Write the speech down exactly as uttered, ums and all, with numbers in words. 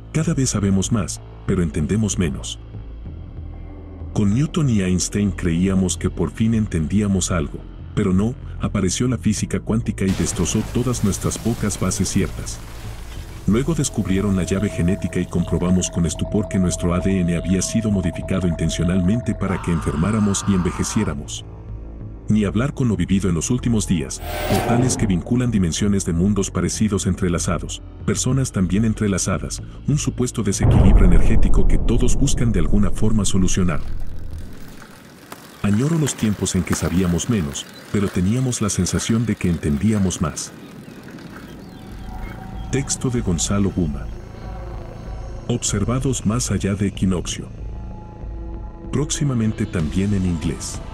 Cada vez sabemos más, pero entendemos menos. Con Newton y Einstein creíamos que por fin entendíamos algo, pero no, apareció la física cuántica y destrozó todas nuestras pocas bases ciertas. Luego descubrieron la llave genética y comprobamos con estupor que nuestro A D N había sido modificado intencionalmente para que enfermáramos y envejeciéramos. Ni hablar con lo vivido en los últimos días, portales que vinculan dimensiones de mundos parecidos entrelazados, personas también entrelazadas, un supuesto desequilibrio energético que todos buscan de alguna forma solucionar. Añoro los tiempos en que sabíamos menos, pero teníamos la sensación de que entendíamos más. Texto de Gonzalo Guma. Observados más allá de equinoccio. Próximamente también en inglés.